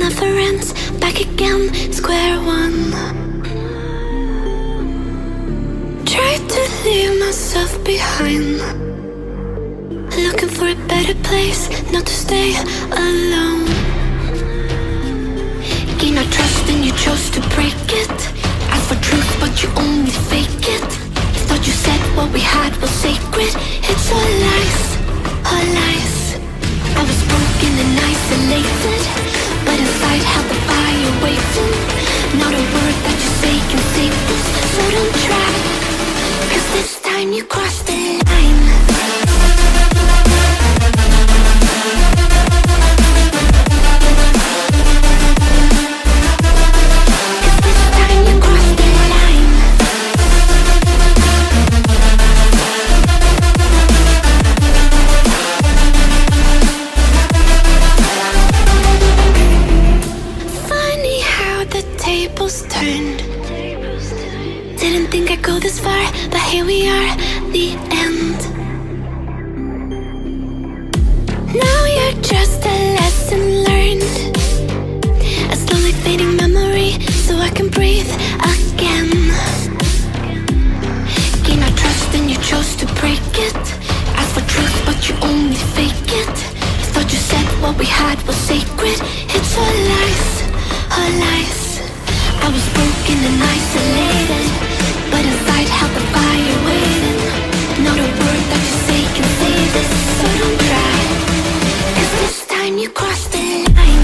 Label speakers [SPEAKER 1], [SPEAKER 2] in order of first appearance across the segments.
[SPEAKER 1] never ends. Back again, square one. Tried to leave myself behind, looking for a better place, not to stay alone. Gain our trust and you chose to break it. Ask for truth but you only fake it. Thought you said what we had was sacred. It's all lies, all lies. I was broken and isolated, but inside held the fire waiting. Not a word that you say can save this, so don't try, 'cause this time you crossed the line. Turned. Didn't think I'd go this far, but here we are, the end. Now you're just a lesson learned, a slowly fading memory, so I can breathe again. Gain our trust and you chose to break it. Ask for truth but you only fake it. Thought you said what we had was sacred. It's all lies, all lies. I was broken and isolated, but inside held the fire waiting. Not a word that you say can save this, so don't try, 'cause this time you crossed the line.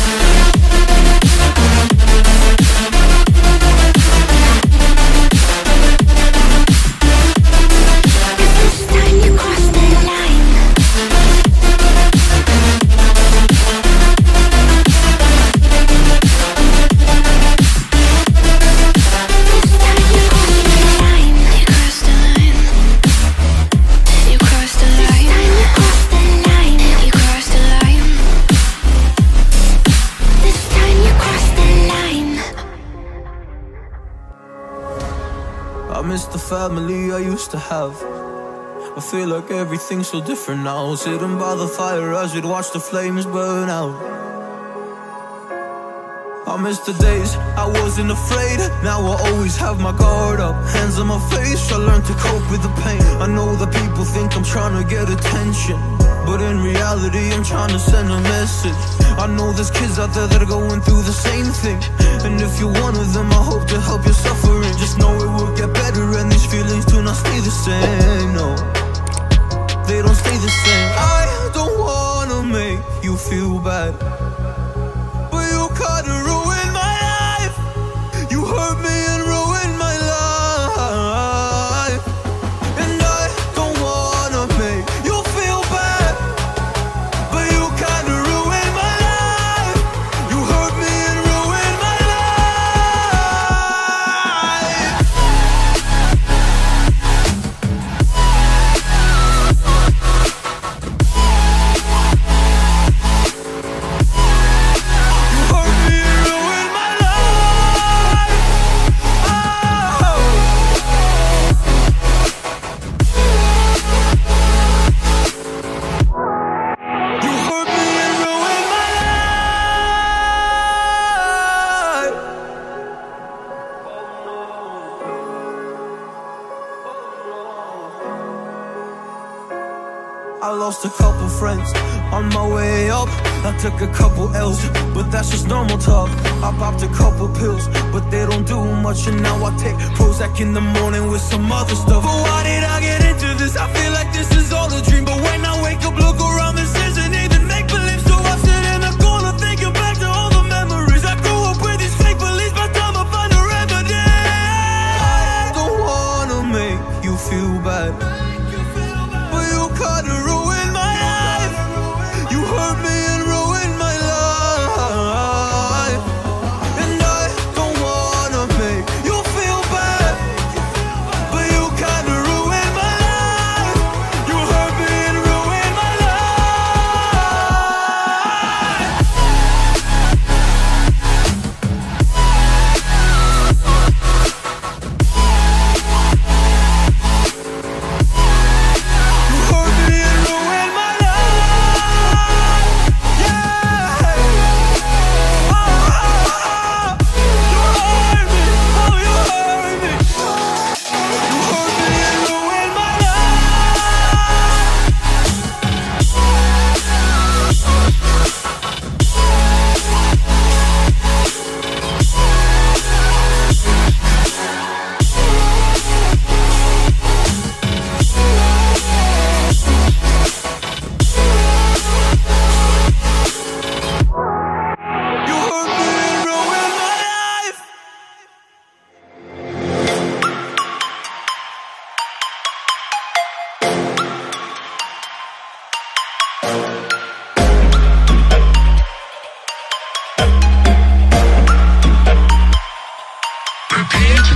[SPEAKER 2] I miss the family I used to have. I feel like everything's so different now. Sitting by the fire as we'd watch the flames burn out. I miss the days I wasn't afraid. Now I always have my guard up, hands on my face. I learned to cope with the pain. I know that people think I'm trying to get attention, but in reality I'm trying to send a message. I know there's kids out there that are going through the same thing, and if you're one of them, I hope to help your suffering. Just know it will get better and these feelings do not stay the same. No, they don't stay the same. I don't wanna make you feel bad, but you kinda ruined my life. You hurt me and ruined my life, and I don't wanna make you feel bad, but you kinda ruined my life. You hurt me and ruined my life. I lost a couple friends on my way up. I took a couple L's, but that's just normal talk. I popped a couple pills, but they don't do much. And now I take Prozac in the morning with some other stuff. But why did I get into this? I feel like this is all a dream, but when I wake up, look around, this isn't even make-believe. So I sit in the corner thinking back to all the memories. I grew up with these fake beliefs, by the time I find a remedy. I don't wanna make you feel bad, but you kinda ruined my life. You hurt me and ruined my life, and I don't wanna make you feel bad, but you kinda ruined my life. You hurt me and ruined my life.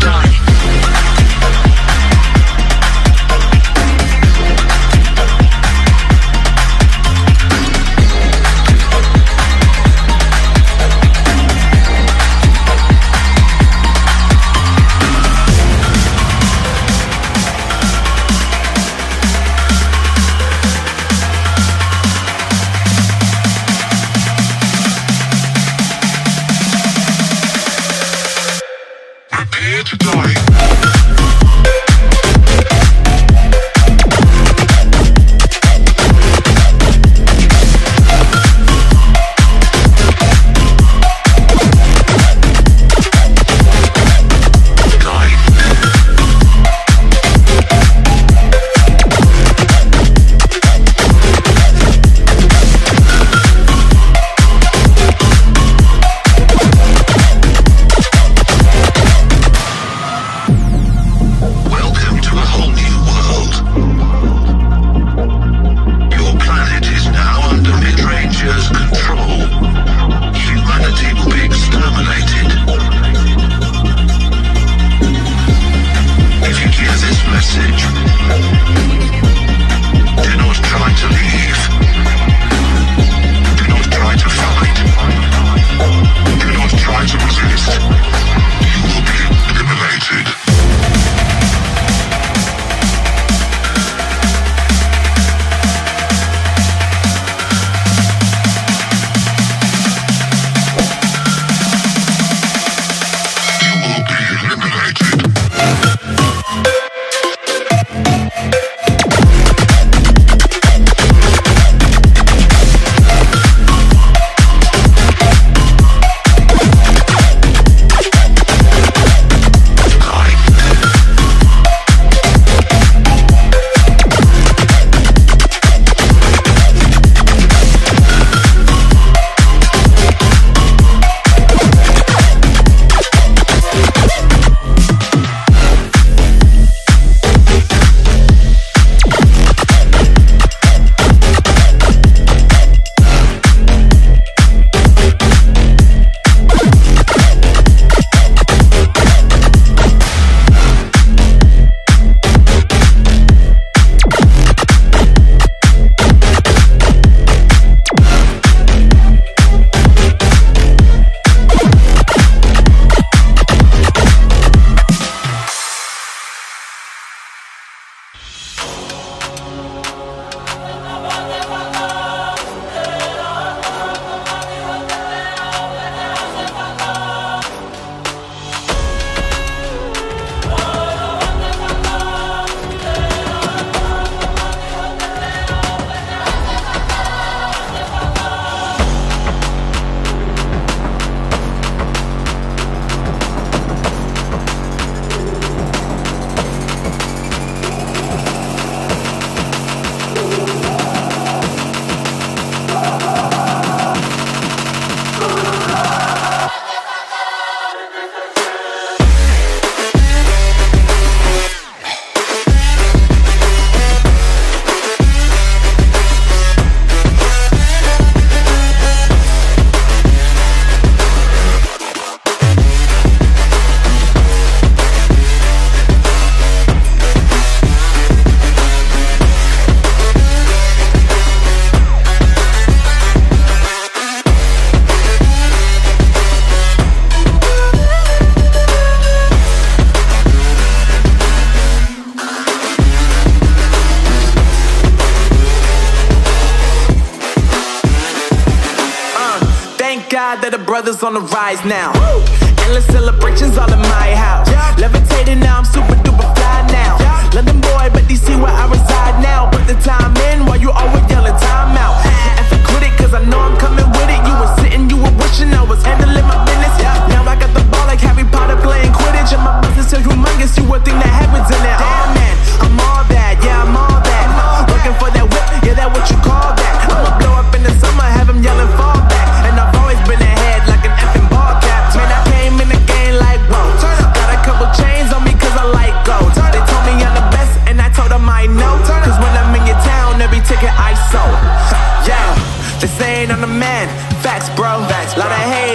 [SPEAKER 3] God that the brothers on the rise now. Endless celebrations all in my house. Levitating now, I'm super duper fly now. London boy, but DC where I reside now. Put the time in while you always yelling time out. And quit it, cause I know I'm coming with it. You were sitting, you were wishing I was handling my business. Now I got the ball like Harry Potter playing Quidditch. And my business is humongous, you would think that happens in it. Damn man, I'm all that, yeah I'm all that. Working for that whip, yeah that what you call that. I'ma blow up in the summer, have him yelling fall back. And I've always been ahead like an effing ball cap. Man, I came in the game like whoa. Got a couple chains on me cause I like gold. They told me I'm the best and I told them I know. Cause when I'm in your town, every ticket I sold. Yeah, they saying I'm the man. Facts bro, lot of hate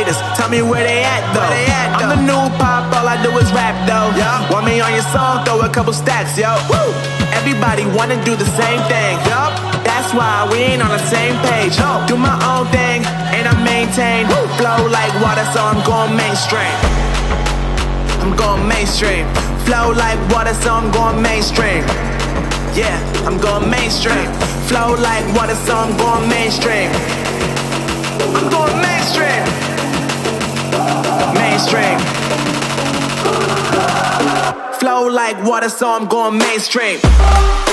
[SPEAKER 3] tell me where they at though. I'm the new pop, all I do is rap though. Want me on your song, throw a couple stacks, yo. Everybody wanna do the same thing. That's why we ain't on the same page. Do my own thing, and I maintain. Flow like water, so I'm going mainstream. I'm going mainstream. Flow like water, so I'm going mainstream. Yeah, I'm going mainstream. Flow like water, so I'm going mainstream. I'm going mainstream. Mainstream. Flow like water, so I'm going mainstream.